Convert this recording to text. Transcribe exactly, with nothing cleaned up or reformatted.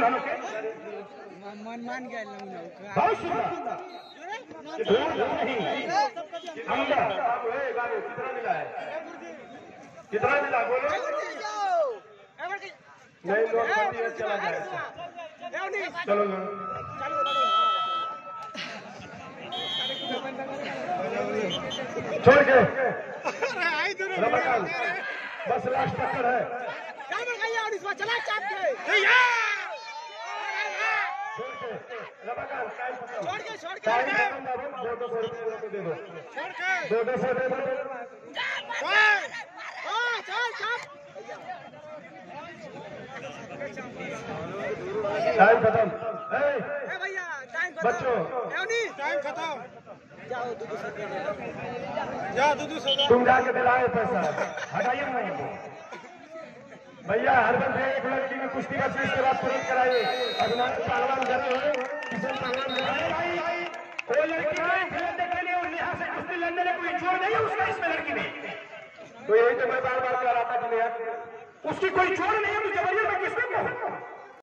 हम के मन मान गया बहुत सुंदर दूर नहीं अंदर कितना मिला है कितना मिला बोलो नहीं लोग चला जाए चलो छोड़ के बस लास्ट टक्कर है चला चाप के छोड़ के छोड़ के दो दो सौ रुपये दे दो दो दो सौ दे दो टाइम खत्म भैया टाइम बच्चों टाइम खत्म जाओ दूध जाओ दूध तुम जाके दिलाए पैसा हटाइए नहीं भैया हर बंदे एक लड़की में कुश्ती का चीज के बाद तुरंत कराइए अभिमान पहलवान कर रहे हो किसान पहलवान कोई लड़की नहीं खेलने के लिए और यहाँ से कुश्ती लड़ने में कोई जोर नहीं है उसका इसमें लड़की में तो यही तो मैं बार बार कह रहा था कि उसकी कोई जोर नहीं है तो जबरदस्त मैं किसमें कहूँ